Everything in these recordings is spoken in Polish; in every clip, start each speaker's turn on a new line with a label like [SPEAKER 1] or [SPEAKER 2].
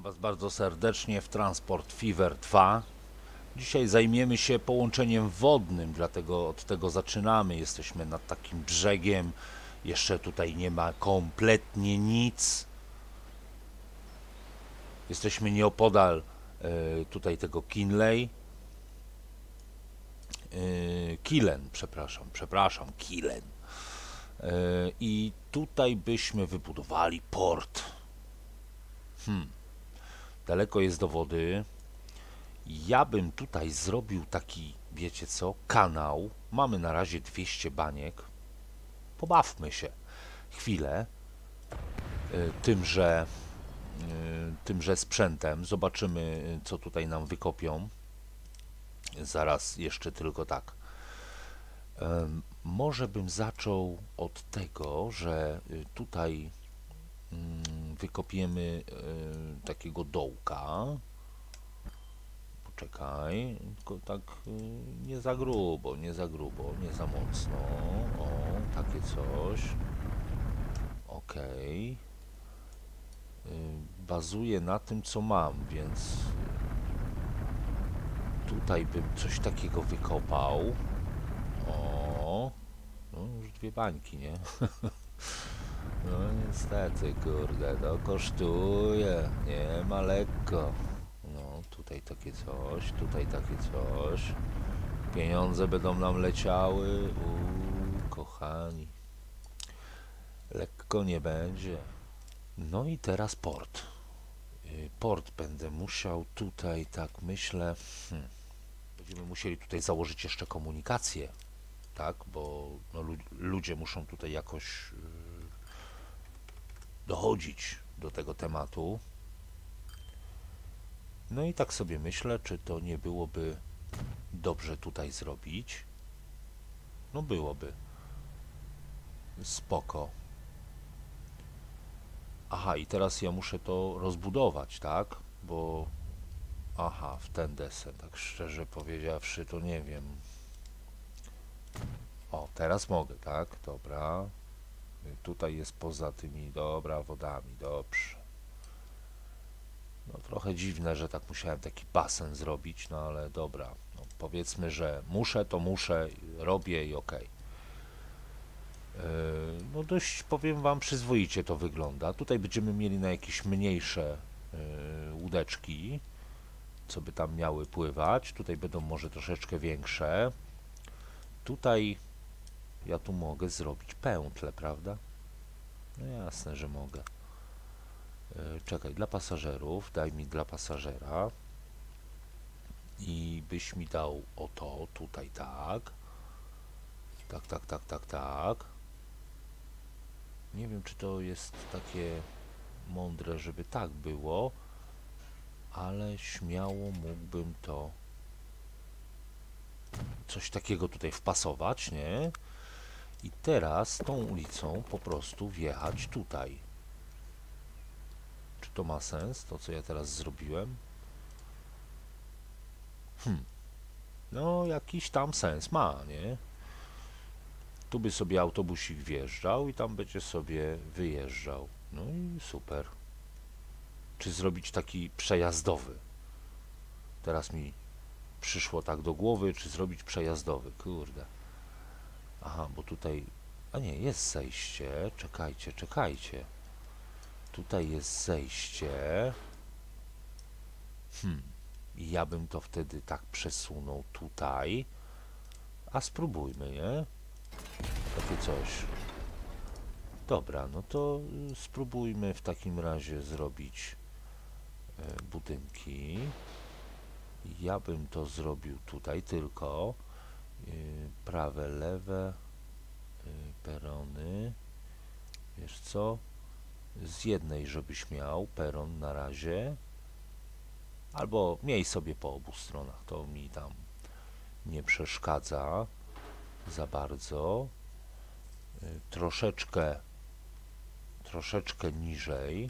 [SPEAKER 1] Was bardzo serdecznie w Transport Fever 2. Dzisiaj zajmiemy się połączeniem wodnym, dlatego od tego zaczynamy. Jesteśmy nad takim brzegiem, jeszcze tutaj nie ma kompletnie nic. Jesteśmy nieopodal tutaj tego Kinley. Kilen, przepraszam, Kilen. I tutaj byśmy wybudowali port. Daleko jest do wody. Ja bym tutaj zrobił taki, wiecie co, kanał. Mamy na razie 200 baniek. Pobawmy się chwilę tymże sprzętem. Zobaczymy, co tutaj nam wykopią. Zaraz jeszcze tylko tak. Może bym zaczął od tego, że tutaj wykopiemy takiego dołka. Poczekaj, tylko tak nie za grubo, nie za mocno. O, takie coś. Okej. Bazuję na tym, co mam, więc tutaj bym coś takiego wykopał. O, no już 2 bańki, nie? No niestety, kurde, to kosztuje, nie ma lekko. No, tutaj takie coś, tutaj takie coś. Pieniądze będą nam leciały, kochani. Lekko nie będzie. No i teraz port. Port będę musiał tutaj, tak myślę, będziemy musieli tutaj założyć jeszcze komunikację, tak, bo no, ludzie muszą tutaj jakoś dochodzić do tego tematu. No i tak sobie myślę, czy to nie byłoby dobrze tutaj zrobić. No byłoby. Spoko. Aha, i teraz ja muszę to rozbudować, tak? Bo... Aha, w ten desen, tak szczerze powiedziawszy, to nie wiem. O, teraz mogę, tak? Dobra. Tutaj jest poza tymi, dobra, wodami, dobrze. No trochę dziwne, że tak musiałem taki basen zrobić, no ale dobra. No, powiedzmy, że muszę, to muszę, robię i okej. No dość, powiem wam, przyzwoicie to wygląda. Tutaj będziemy mieli na jakieś mniejsze łódeczki, co by tam miały pływać. Tutaj będą może troszeczkę większe. Tutaj ja tu mogę zrobić pętlę, prawda? No jasne, że mogę. Czekaj, dla pasażerów, daj mi dla pasażera. I byś mi dał o to, tutaj tak. Tak. Nie wiem, czy to jest takie mądre, żeby tak było, ale śmiało mógłbym to coś takiego tutaj wpasować, nie? I teraz tą ulicą po prostu wjechać tutaj. Czy to ma sens, to co ja teraz zrobiłem? No, jakiś tam sens ma, nie? Tu by sobie autobusik wjeżdżał i tam będzie sobie wyjeżdżał. No i super. Czy zrobić taki przejazdowy? Teraz mi przyszło tak do głowy, czy zrobić przejazdowy. Kurde. Aha, bo tutaj... A nie, jest zejście. Czekajcie. Tutaj jest zejście. I ja bym to wtedy tak przesunął tutaj. A spróbujmy, nie? Takie coś. Dobra, no to spróbujmy w takim razie zrobić budynki. Ja bym to zrobił tutaj tylko. Prawe, lewe, perony. Wiesz co? Z jednej, żebyś miał peron na razie. Albo miej sobie po obu stronach. To mi tam nie przeszkadza za bardzo. Troszeczkę niżej.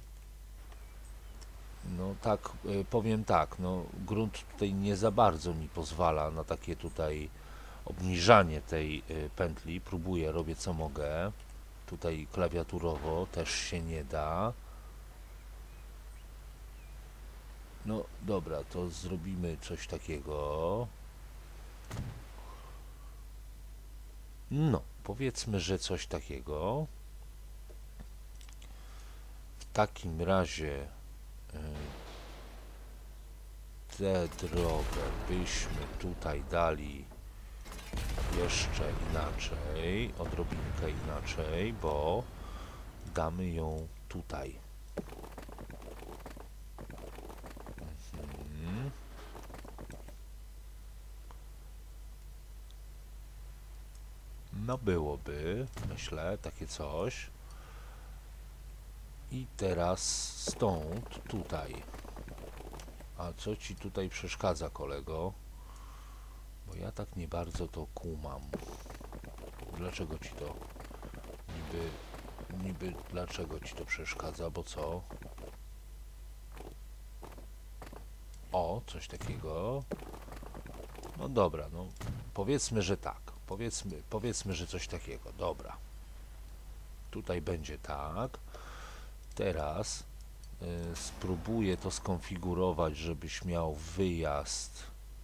[SPEAKER 1] No tak, powiem tak, no grunt tutaj nie za bardzo mi pozwala na takie tutaj obniżanie tej pętli. Próbuję, robię co mogę. Tutaj klawiaturowo też się nie da. No dobra, to zrobimy coś takiego. No, powiedzmy, że coś takiego. W takim razie tę drogę byśmy tutaj dali jeszcze inaczej, odrobinkę inaczej, bo damy ją tutaj. No byłoby, myślę, takie coś. I teraz stąd tutaj. A co ci tutaj przeszkadza, kolego? Bo ja tak nie bardzo to kumam. Dlaczego ci to niby dlaczego ci to przeszkadza, bo co? O, coś takiego. No dobra, no powiedzmy, że tak. Powiedzmy, że coś takiego. Dobra. Tutaj będzie tak. Teraz spróbuję to skonfigurować, żebyś miał wyjazd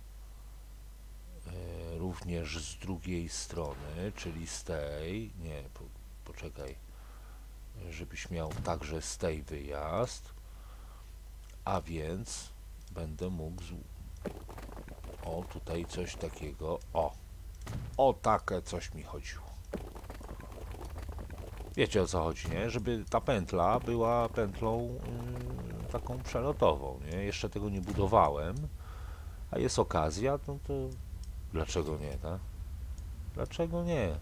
[SPEAKER 1] również z drugiej strony, czyli z tej. Nie, poczekaj. Żebyś miał także z tej wyjazd. A więc będę mógł o, tutaj coś takiego. O takie coś mi chodziło. Wiecie, o co chodzi, nie? Żeby ta pętla była pętlą taką przelotową, nie? Jeszcze tego nie budowałem, a jest okazja, no to dlaczego nie, tak? Dlaczego nie?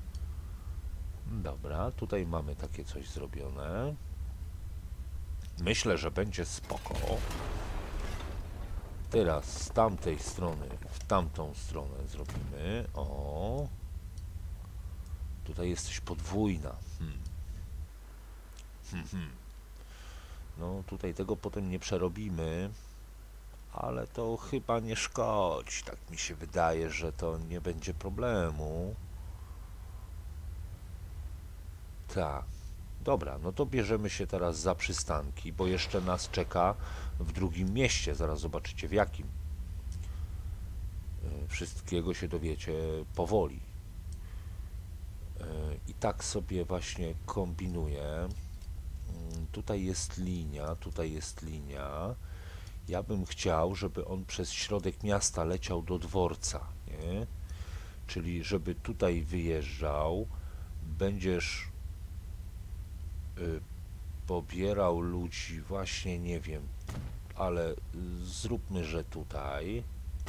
[SPEAKER 1] Dobra, tutaj mamy takie coś zrobione. Myślę, że będzie spoko. Teraz z tamtej strony w tamtą stronę zrobimy. O, tutaj jesteś podwójna. No tutaj tego potem nie przerobimy, ale to chyba nie szkodzi. Tak mi się wydaje, że to nie będzie problemu. Tak. Dobra, no to bierzemy się teraz za przystanki, bo jeszcze nas czeka w drugim mieście. Zaraz zobaczycie w jakim. Wszystkiego się dowiecie powoli. I tak sobie właśnie kombinuję. Tutaj jest linia, tutaj jest linia. Ja bym chciał, żeby on przez środek miasta leciał do dworca, nie? Czyli żeby tutaj wyjeżdżał, będziesz pobierał ludzi, właśnie nie wiem, ale zróbmy, że tutaj.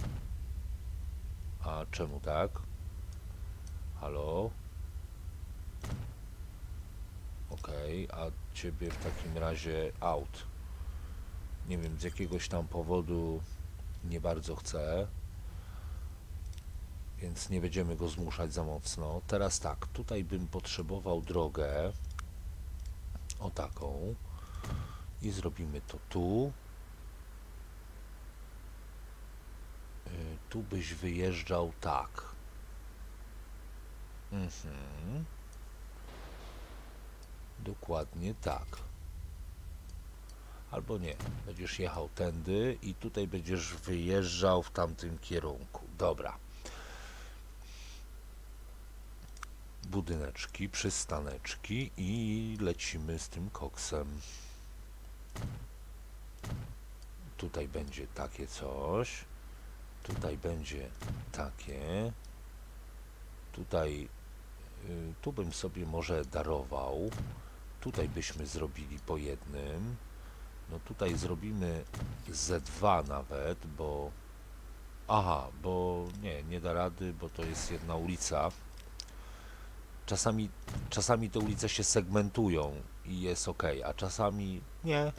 [SPEAKER 1] A czemu tak? Halo? Okej, a ciebie w takim razie out. Nie wiem, z jakiegoś tam powodu nie bardzo chcę, więc nie będziemy go zmuszać za mocno. Teraz tak, tutaj bym potrzebował drogę o taką i zrobimy to tu. Tu byś wyjeżdżał tak. Dokładnie tak. Albo nie, będziesz jechał tędy i tutaj będziesz wyjeżdżał w tamtym kierunku. Dobra. Budyneczki, przystaneczki i lecimy z tym koksem. Tutaj będzie takie coś. Tutaj będzie takie. Tutaj, tu bym sobie może darował. Tutaj byśmy zrobili po jednym. No tutaj zrobimy Z2 nawet, bo... Aha, bo nie da rady, bo to jest jedna ulica. Czasami te ulice się segmentują i jest ok, a czasami nie.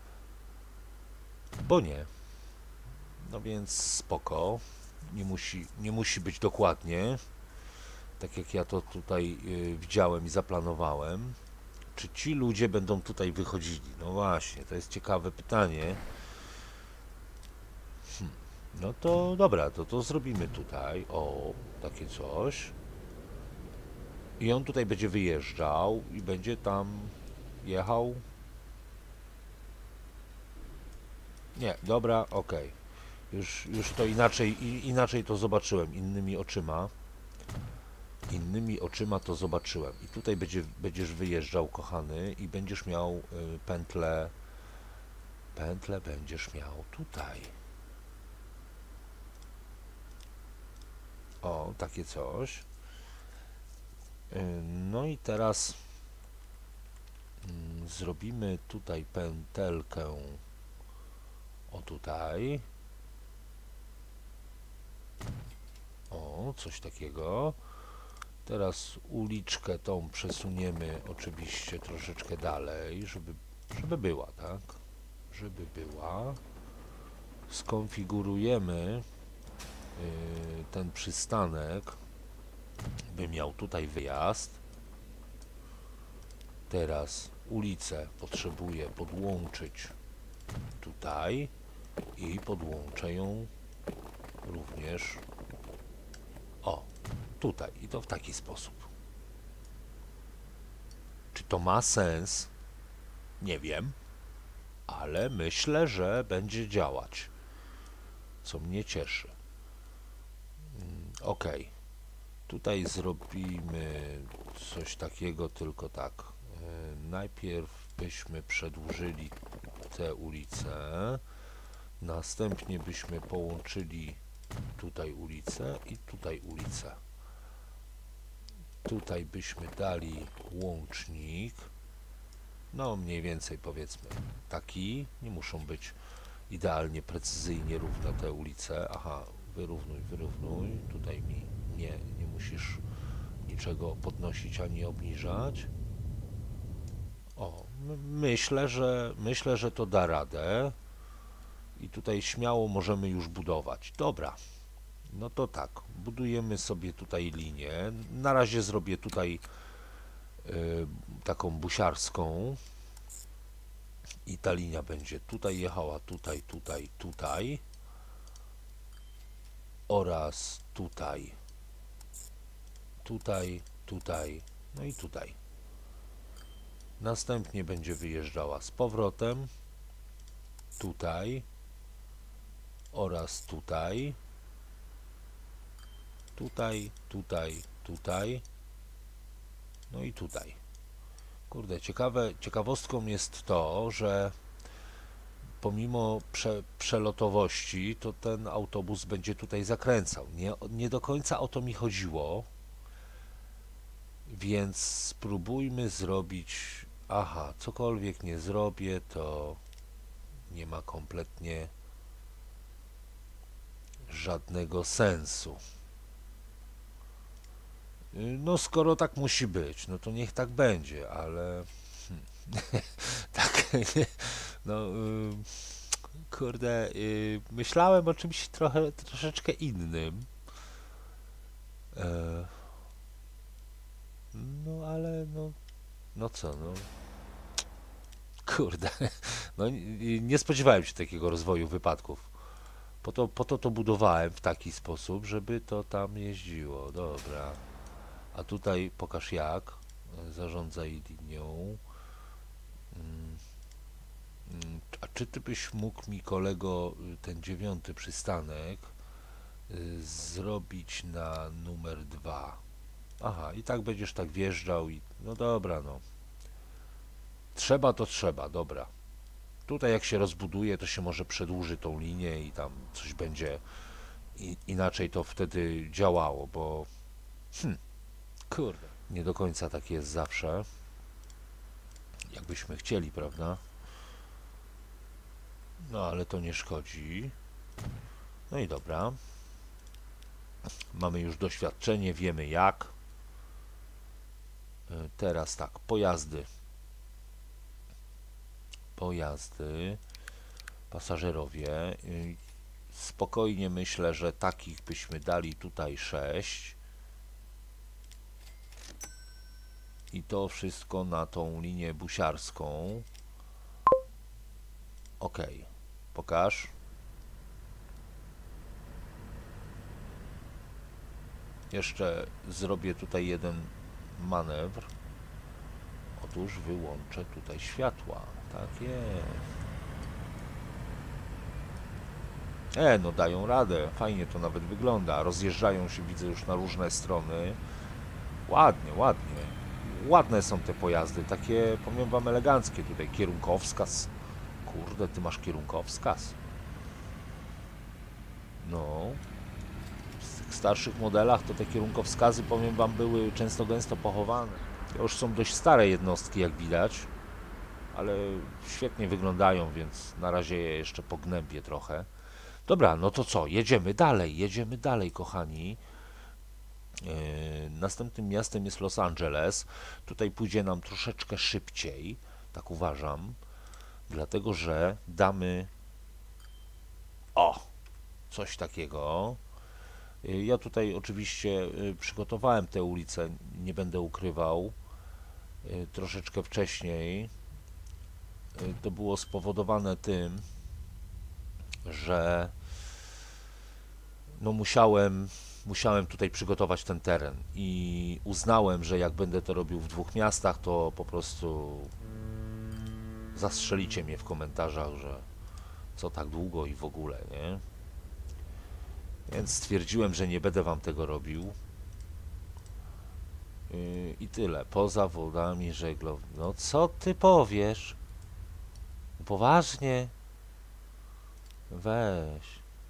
[SPEAKER 1] Bo nie. No więc spoko. Nie musi być dokładnie. Tak jak ja to tutaj widziałem i zaplanowałem. Czy ci ludzie będą tutaj wychodzili? No właśnie, to jest ciekawe pytanie. No to dobra, to zrobimy tutaj. O, takie coś. I on tutaj będzie wyjeżdżał i będzie tam jechał. Nie, dobra, okej. Już to inaczej to zobaczyłem, innymi oczyma. Innymi oczyma to zobaczyłem. I tutaj będziesz wyjeżdżał, kochany, i będziesz miał pętlę. Pętlę będziesz miał tutaj. O, takie coś. No i teraz zrobimy tutaj pętelkę. O, tutaj. O, coś takiego. Teraz uliczkę tą przesuniemy oczywiście troszeczkę dalej, żeby była, tak? Żeby była. Skonfigurujemy ten przystanek, by miał tutaj wyjazd. Teraz ulicę potrzebuję podłączyć tutaj i podłączę ją również o, tutaj i to w taki sposób. Czy to ma sens? Nie wiem, ale myślę, że będzie działać, co mnie cieszy. Ok, tutaj zrobimy coś takiego, tylko tak. Najpierw byśmy przedłużyli tę ulicę, następnie byśmy połączyli tutaj ulicę i tutaj ulicę. Tutaj byśmy dali łącznik, no mniej więcej powiedzmy taki, nie muszą być idealnie, precyzyjnie równe te ulice. Aha, wyrównuj, tutaj nie musisz niczego podnosić ani obniżać. O, myślę, że to da radę i tutaj śmiało możemy już budować. Dobra, no to tak, budujemy sobie tutaj linię. Na razie zrobię tutaj taką busiarską i ta linia będzie tutaj jechała, tutaj oraz tutaj, no i tutaj. Następnie będzie wyjeżdżała z powrotem tutaj oraz tutaj, no i tutaj. Kurde, ciekawostką jest to, że pomimo przelotowości, to ten autobus będzie tutaj zakręcał. Nie do końca o to mi chodziło, więc spróbujmy zrobić... Aha, cokolwiek nie zrobię, to nie ma kompletnie żadnego sensu. No skoro tak musi być, no to niech tak będzie, ale tak, no kurde, myślałem o czymś troszeczkę innym. No ale no co, no kurde, no nie spodziewałem się takiego rozwoju wypadków. Po to budowałem w taki sposób, żeby to tam jeździło. Dobra. A tutaj pokaż jak. Zarządzaj linią. A czy ty byś mógł mi, kolego, ten 9. przystanek zrobić na numer 2? Aha, i tak będziesz tak wjeżdżał i... No dobra, no. Trzeba to trzeba, dobra. Tutaj jak się rozbuduje, to się może przedłuży tą linię i tam coś będzie inaczej to wtedy działało, bo... Kurde. Nie do końca tak jest zawsze, jakbyśmy chcieli, prawda? No ale to nie szkodzi. No i dobra. Mamy już doświadczenie, wiemy jak. Teraz tak, pojazdy, pasażerowie. Spokojnie myślę, że takich byśmy dali tutaj 6. I to wszystko na tą linię busiarską. Ok, pokaż. Jeszcze zrobię tutaj jeden manewr. Otóż wyłączę tutaj światła. Tak jest. No dają radę, fajnie to nawet wygląda. Rozjeżdżają się, widzę, już na różne strony. Ładnie, ładnie. Ładne są te pojazdy, takie, powiem wam, eleganckie tutaj. Kierunkowskaz. Kurde, ty masz kierunkowskaz. No, w tych starszych modelach to te kierunkowskazy, powiem wam, były często gęsto pochowane. To już są dość stare jednostki, jak widać, ale świetnie wyglądają, więc na razie je jeszcze pognębię trochę. Dobra, no to co? Jedziemy dalej, kochani. Następnym miastem jest Los Angeles. Tutaj pójdzie nam troszeczkę szybciej, tak uważam, dlatego że damy coś takiego. Ja tutaj oczywiście przygotowałem tę ulicę, nie będę ukrywał, troszeczkę wcześniej. To było spowodowane tym, że no musiałem tutaj przygotować ten teren i uznałem, że jak będę to robił w dwóch miastach, to po prostu zastrzelicie mnie w komentarzach, że co tak długo i w ogóle, nie? Więc stwierdziłem, że nie będę wam tego robił. I tyle. Poza wodami żeglowymi. No co ty powiesz? Poważnie? Weź.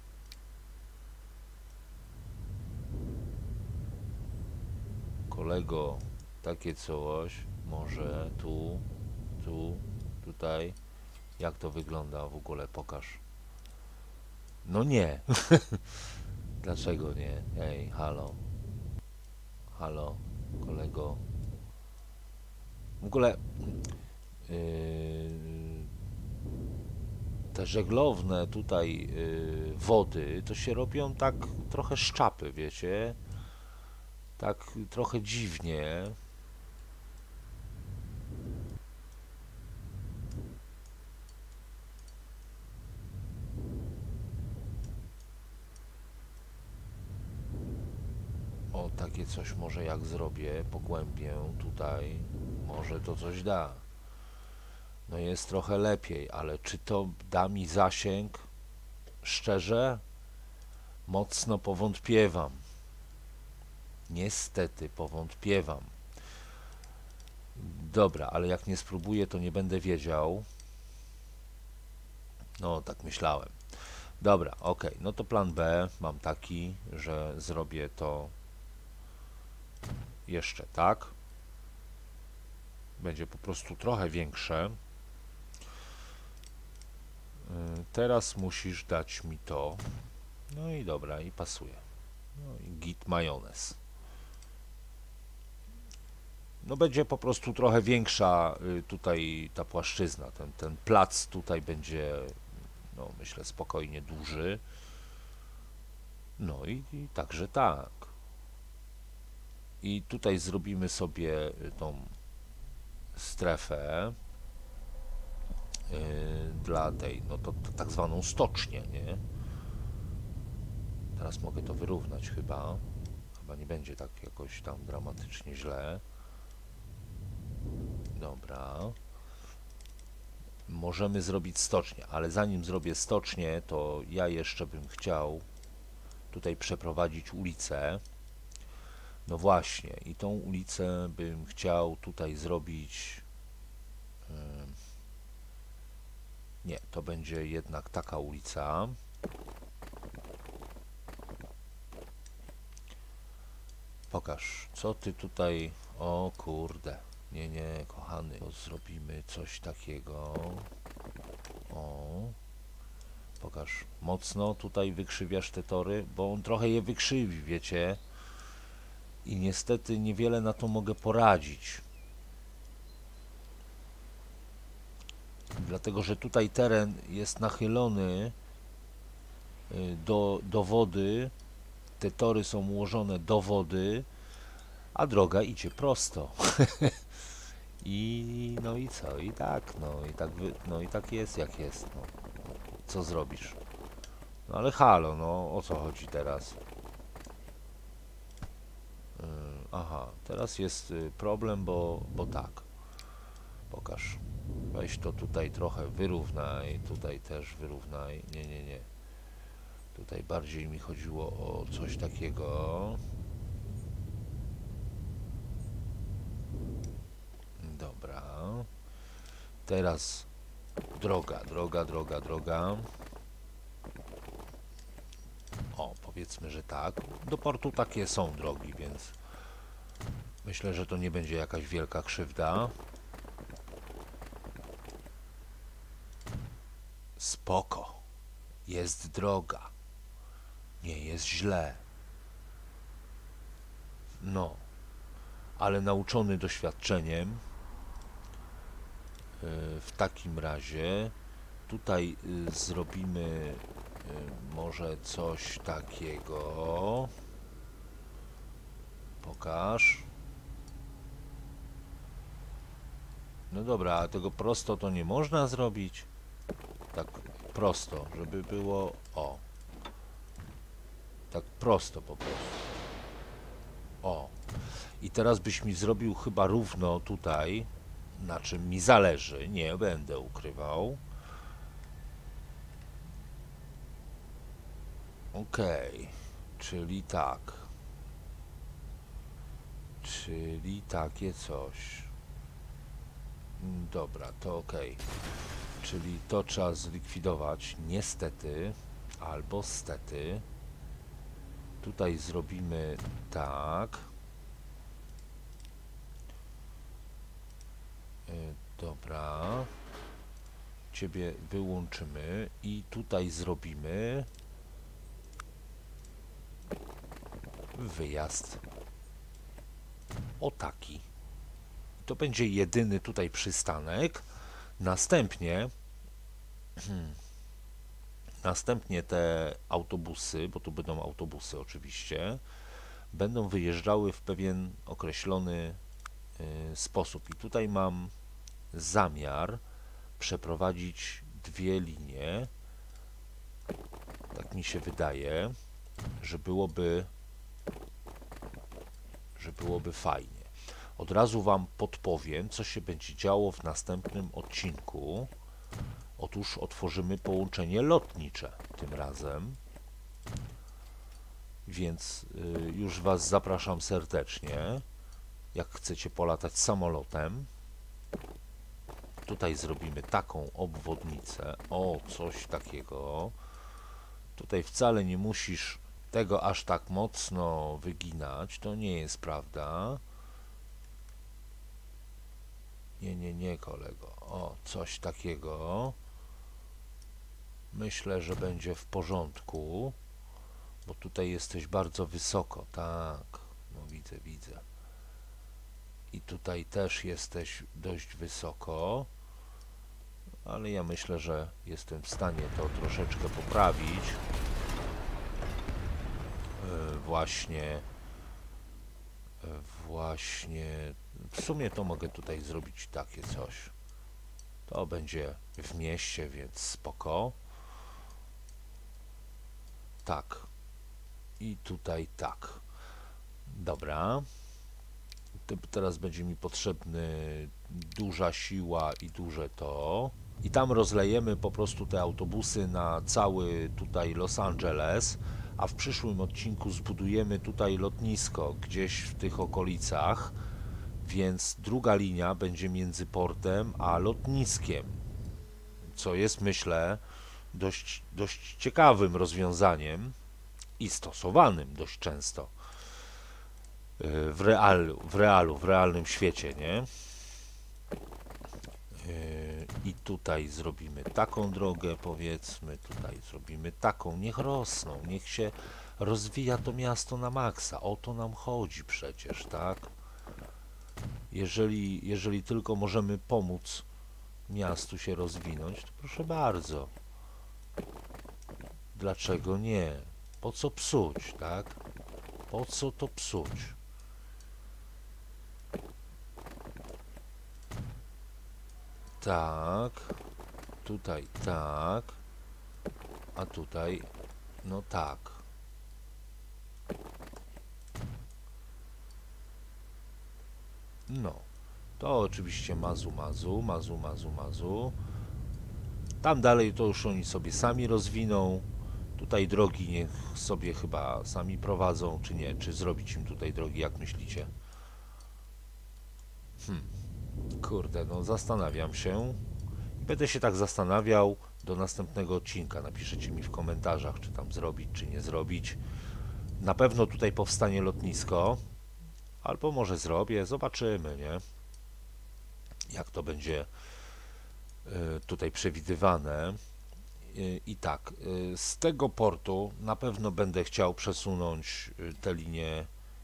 [SPEAKER 1] Kolego, takie coś, może tutaj, jak to wygląda w ogóle, pokaż. No nie. Dlaczego nie? Ej, halo, kolego. W ogóle te żeglowne tutaj wody, to się robią tak trochę szczapy, wiecie? Tak trochę dziwnie. O, takie coś może jak zrobię, pogłębię tutaj, może to coś da. No jest trochę lepiej, ale czy to da mi zasięg? Szczerze? Mocno powątpiewam. Niestety powątpiewam. Dobra, ale jak nie spróbuję, to nie będę wiedział. No, tak myślałem. Dobra, ok. No to plan B mam taki, że zrobię to jeszcze tak. Będzie po prostu trochę większe. Teraz musisz dać mi to. No i dobra, i pasuje. No i git majonez. No będzie po prostu trochę większa tutaj ta płaszczyzna. Ten plac tutaj będzie, no myślę, spokojnie duży. No i także tak. I tutaj zrobimy sobie tą strefę dla tej, no to tak zwaną stocznię, nie? Teraz mogę to wyrównać chyba. Chyba nie będzie tak jakoś tam dramatycznie źle. Dobra. Możemy zrobić stocznię, ale zanim zrobię stocznię, to ja jeszcze bym chciał tutaj przeprowadzić ulicę. No właśnie, i tą ulicę bym chciał tutaj zrobić. Nie, to będzie jednak taka ulica. Pokaż, co ty tutaj... O kurde. Nie, kochany. To zrobimy coś takiego. O. Pokaż. Mocno tutaj wykrzywiasz te tory, bo on trochę je wykrzywi, wiecie. I niestety niewiele na to mogę poradzić. Dlatego, że tutaj teren jest nachylony do wody. Te tory są ułożone do wody, a droga idzie prosto. I no i co? I tak, no i tak jest jak jest. No. Co zrobisz? No ale halo, no o co chodzi teraz? Aha, teraz jest problem, bo tak. Pokaż. Weź to tutaj trochę wyrównaj, tutaj też wyrównaj. Nie. Tutaj bardziej mi chodziło o coś takiego. Dobra. Teraz droga. O, powiedzmy, że tak. Do portu takie są drogi, więc myślę, że to nie będzie jakaś wielka krzywda. Spoko. Jest droga. Nie jest źle. No, ale nauczony doświadczeniem, w takim razie tutaj zrobimy może coś takiego. Pokaż. No dobra, a tego prosto to nie można zrobić. Tak prosto, żeby było... O. Tak prosto po prostu. O. I teraz byś mi zrobił chyba równo tutaj, na czym mi zależy. Nie będę ukrywał. Okej. Czyli tak. Czyli takie coś. Dobra, to okej. Czyli to trzeba zlikwidować, niestety, albo stety. Tutaj zrobimy tak. Dobra. Ciebie wyłączymy i tutaj zrobimy wyjazd. O taki. To będzie jedyny tutaj przystanek. Następnie te autobusy, bo tu będą autobusy oczywiście, będą wyjeżdżały w pewien określony sposób. I tutaj mam zamiar przeprowadzić dwie linie. Tak mi się wydaje, że byłoby fajnie. Od razu Wam podpowiem, co się będzie działo w następnym odcinku. Otóż otworzymy połączenie lotnicze tym razem. Więc już Was zapraszam serdecznie. Jak chcecie polatać samolotem. Tutaj zrobimy taką obwodnicę. O, coś takiego. Tutaj wcale nie musisz tego aż tak mocno wyginać. To nie jest prawda. Nie, kolego. O, coś takiego. Myślę, że będzie w porządku. Bo tutaj jesteś bardzo wysoko. Tak. No widzę. I tutaj też jesteś dość wysoko. Ale ja myślę, że jestem w stanie to troszeczkę poprawić. Właśnie. W sumie to mogę tutaj zrobić takie coś. To będzie w mieście, więc spoko. Tak. I tutaj tak. Dobra. Teraz będzie mi potrzebny duża siła i duże to. I tam rozlejemy po prostu te autobusy na cały tutaj Los Angeles, a w przyszłym odcinku zbudujemy tutaj lotnisko gdzieś w tych okolicach, więc druga linia będzie między portem a lotniskiem, co jest, myślę, dość ciekawym rozwiązaniem i stosowanym dość często w realnym świecie, nie? I tutaj zrobimy taką drogę, powiedzmy, tutaj zrobimy taką, niech rosną, niech się rozwija to miasto na maksa, o to nam chodzi przecież, tak? Jeżeli tylko możemy pomóc miastu się rozwinąć, to proszę bardzo. Dlaczego nie? Po co psuć, tak? Po co to psuć? Tak, tutaj tak, a tutaj no tak. No, to oczywiście mazu. Tam dalej to już oni sobie sami rozwiną. Tutaj drogi niech sobie chyba sami prowadzą, czy nie? Czy zrobić im tutaj drogi, jak myślicie? Kurde, no zastanawiam się. Będę się tak zastanawiał do następnego odcinka. Napiszecie mi w komentarzach, czy tam zrobić, czy nie zrobić. Na pewno tutaj powstanie lotnisko. Albo może zrobię, zobaczymy, nie? Jak to będzie tutaj przewidywane. I tak, z tego portu na pewno będę chciał przesunąć tę linię.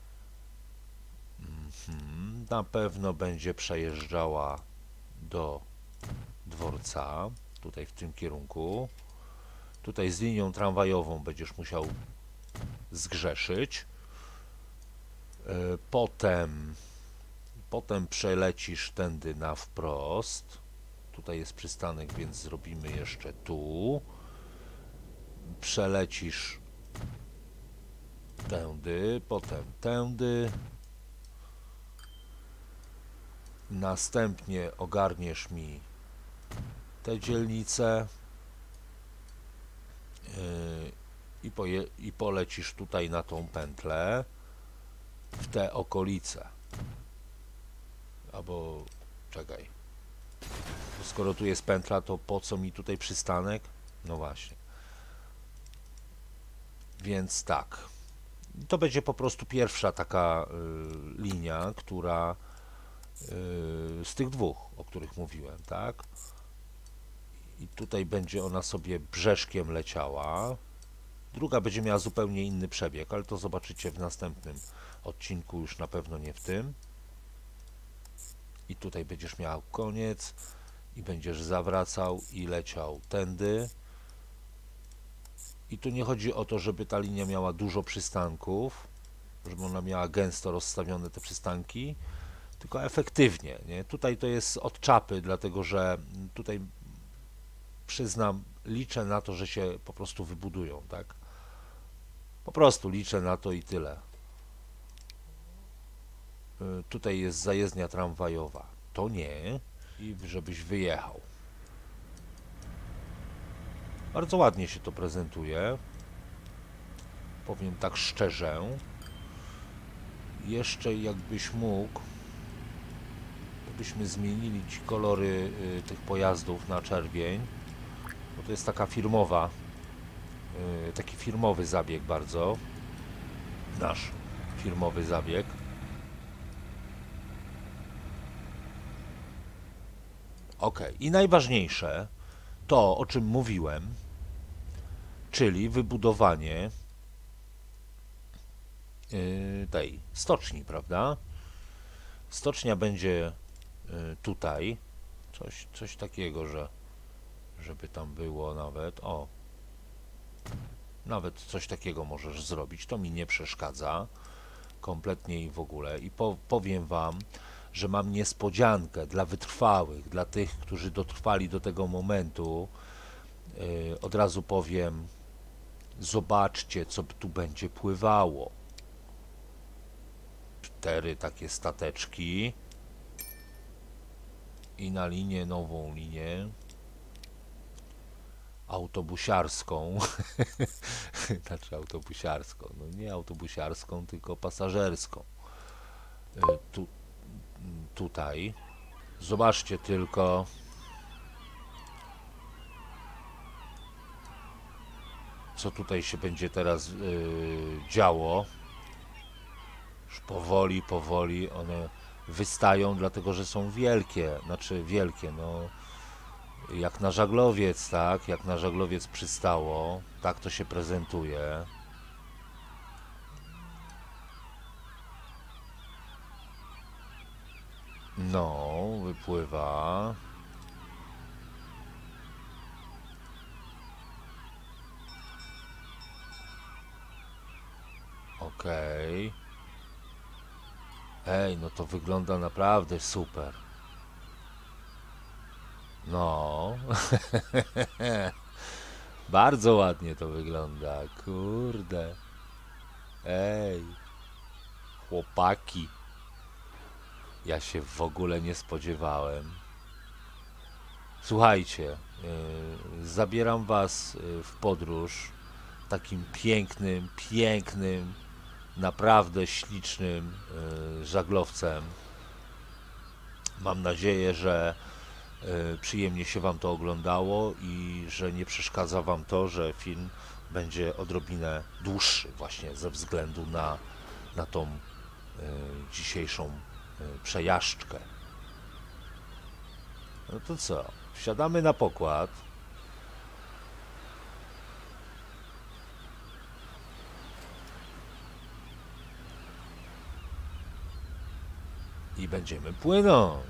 [SPEAKER 1] Na pewno będzie przejeżdżała do dworca, tutaj w tym kierunku. Tutaj z linią tramwajową będziesz musiał zgrzeszyć. Potem przelecisz tędy na wprost. Tutaj jest przystanek, więc zrobimy jeszcze tu. Przelecisz tędy, potem tędy. Następnie ogarniesz mi te dzielnice i polecisz tutaj na tą pętlę w te okolice. Albo czekaj. Skoro tu jest pętla, to po co mi tutaj przystanek? No właśnie. Więc tak. To będzie po prostu pierwsza taka linia, która z tych dwóch, o których mówiłem, tak? I tutaj będzie ona sobie brzeszkiem leciała. Druga będzie miała zupełnie inny przebieg, ale to zobaczycie w następnym odcinku, już na pewno nie w tym. I tutaj będziesz miał koniec i będziesz zawracał i leciał tędy. I tu nie chodzi o to, żeby ta linia miała dużo przystanków, żeby ona miała gęsto rozstawione te przystanki, tylko efektywnie, nie? Tutaj to jest od czapy, dlatego że tutaj przyznam, liczę na to, że się po prostu wybudują, tak? Po prostu liczę na to i tyle. Tutaj jest zajezdnia tramwajowa. To nie. I żebyś wyjechał. Bardzo ładnie się to prezentuje. Powiem tak szczerze. Jeszcze jakbyś mógł, to byśmy zmienili ci kolory tych pojazdów na czerwień. Bo to jest taka firmowa, taki firmowy zabieg bardzo. Nasz firmowy zabieg. Ok, i najważniejsze to, o czym mówiłem, czyli wybudowanie tej stoczni, prawda? Stocznia będzie tutaj, coś takiego, żeby tam było nawet, nawet coś takiego możesz zrobić, to mi nie przeszkadza kompletnie i w ogóle. I powiem wam, że mam niespodziankę dla wytrwałych, dla tych, którzy dotrwali do tego momentu. Od razu powiem, zobaczcie, co tu będzie pływało. 4 takie stateczki i na linię, nową linię autobusiarską. Znaczy autobusiarską, no nie autobusiarską, tylko pasażerską. Tutaj zobaczcie tylko, co tutaj się będzie teraz działo. Już powoli one wystają, dlatego że są wielkie, znaczy wielkie, no jak na żaglowiec, tak, jak na żaglowiec przystało, tak to się prezentuje. No, wypływa. Okej. Ej, no to wygląda naprawdę super. No. Bardzo ładnie to wygląda, kurde. Ej. Chłopaki. Ja się w ogóle nie spodziewałem. Słuchajcie, zabieram was w podróż takim pięknym, pięknym, naprawdę ślicznym żaglowcem. Mam nadzieję, że przyjemnie się Wam to oglądało i że nie przeszkadza Wam to, że film będzie odrobinę dłuższy właśnie ze względu na tą dzisiejszą przejażdżkę. No to co? Wsiadamy na pokład. I będziemy płynąć.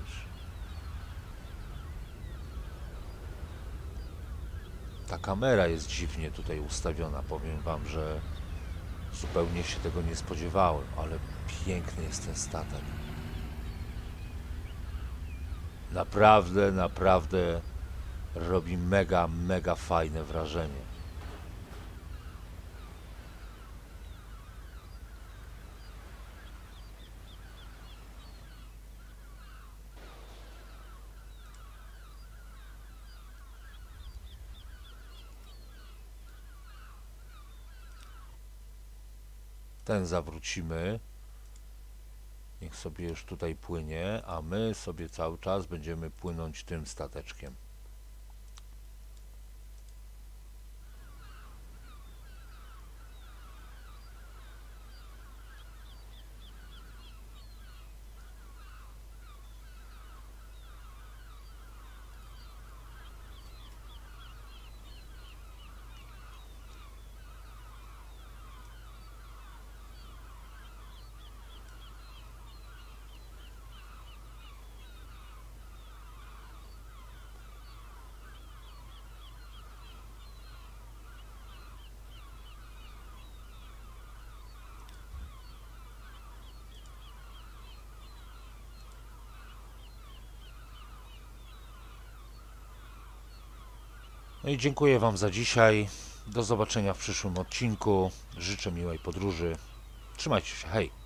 [SPEAKER 1] Ta kamera jest dziwnie tutaj ustawiona. Powiem Wam, że zupełnie się tego nie spodziewałem, ale piękny jest ten statek. Naprawdę, naprawdę robi mega, mega fajne wrażenie. Ten zawrócimy. Niech sobie już tutaj płynie, a my sobie cały czas będziemy płynąć tym stateczkiem. No i dziękuję Wam za dzisiaj. Do zobaczenia w przyszłym odcinku. Życzę miłej podróży. Trzymajcie się. Hej!